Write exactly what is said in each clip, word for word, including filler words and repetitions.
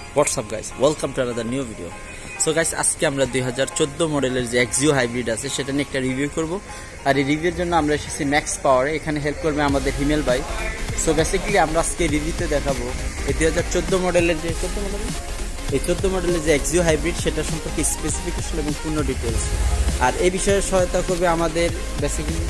WhatsApp guys, welcome to another new video. So guys, আজকে আমরা দুই হাজার চোদ্দো মডেলের যে এক্সিও হাইব্রিড আছে সেটা নিয়ে একটা রিভিউ করব। আর এই রিভিউর জন্য আমরা এসেছি ম্যাক্স পাওয়ারে। এখানে হেল্প করবে আমাদের হিমেল ভাই। সো বেসিক্যালি আমরা আজকে রিভিউতে দেখাবো এই দুই হাজার চোদ্দো মডেলের যে চোদ্দো মডেল এই চোদ্দো মডেলের যে এক্সিও হাইব্রিড সেটা সম্পর্কে স্পেসিফিকেশন এবং পূর্ণ ডিটেলস। আর এই বিষয়ে সহায়তা করবে আমাদের বেসিক্যালি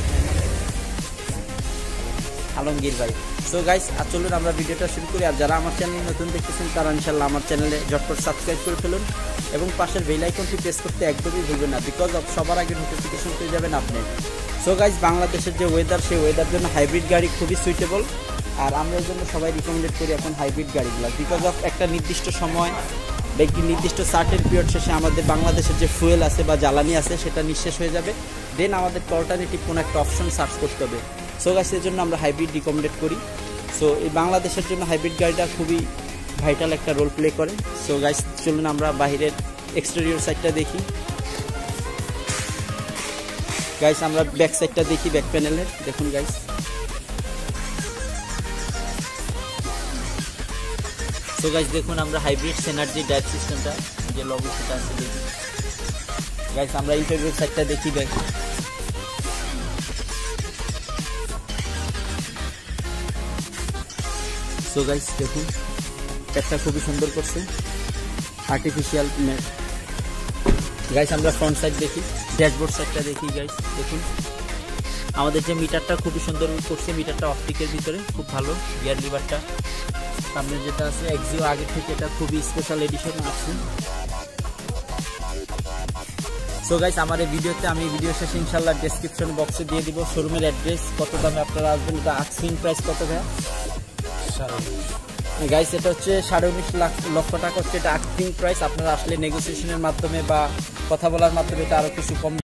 আলমগীর ভাই। সো গাইস, চলুন আমরা ভিডিওটা শুরু করি। আর যারা আমার চ্যানেল নতুন দেখতেছেন তারা ইনশাল্লাহ আমার চ্যানেলে ঝটপট সাবস্ক্রাইব করে ফেলুন এবং পাশের বেল আইকনটি প্রেস করতে একদমই ভুলবেন না, বিকজ অফ সবার আগে নোটিফিকেশন পেয়ে যাবেন আপনি। সো গাইস, বাংলাদেশের যে ওয়েদার সেই ওয়েদার জন্য হাইব্রিড গাড়ি খুবই সুইটেবল। আর আমরা এর জন্য সবাই রিকমেন্ডেড করি এখন হাইব্রিড গাড়িগুলো, বিকজ অফ একটা নির্দিষ্ট সময় বা একটি নির্দিষ্ট সার্টেন পিরিয়ড শেষে আমাদের বাংলাদেশের যে ফুয়েল আছে বা জ্বালানি আছে সেটা নিঃশেষ হয়ে যাবে। দেন আমাদের অল্টারনেটিভ কোনো একটা অপশন সার্চ করতে হবে। সো গাইস, এর জন্য আমরা হাইব্রিড রিকমেন্ডেড করি। সো এই বাংলাদেশের জন্য হাইব্রিড গাড়িটা খুবই ভাইটাল একটা রোল প্লে করে। সো গাইস, চলুন আমরা বাইরের এক্সটেরিয়র সাইডটা দেখি। গাইস, আমরা ব্যাক সাইডটা দেখি, ব্যাক প্যানেলের দেখুন গাইস। সো গাইস, দেখুন আমরা হাইব্রিড সিনার্জি ড্রাইভ সিস্টেমটা যে লগো সেটা আছে দেখি। গাইস, আমরা ইন্টেরিয়র সাইডটা দেখি ব্যাক। সো গাইস, দেখুন একটা খুবই সুন্দর করছে আর্টিফিশিয়াল। গাইস, আমরা ফ্রন্ট সাইড দেখি, ড্যাশবোর্ড সাইডটা দেখি। গাইস দেখুন আমাদের যে মিটারটা খুবই সুন্দর করছে, মিটারটা অপটিকের ভিতরে খুব ভালো। গিয়ার লিভারটা সামনে যেটা আছে এক্সিও আগে থেকে এটা খুবই স্পেশাল এডিশন আছে। সো গাইস, আমার এই ভিডিওতে আমি ভিডিও শেষে ইনশাল্লাহ ডেসক্রিপশন বক্সে দিয়ে দিব শোরুমের অ্যাড্রেস, কত দামে আপনারা আসবেন, এটা আস্কিং প্রাইস কত ভাইয়া? গাইস, এটা হচ্ছে সাড়ে উনিশ লাখ লক্ষ টাকা হচ্ছে এটা আস্কিং প্রাইস। আপনারা আসলে নেগোসিয়েশনের মাধ্যমে বা কথা বলার মাধ্যমে এটা আরো কিছু কম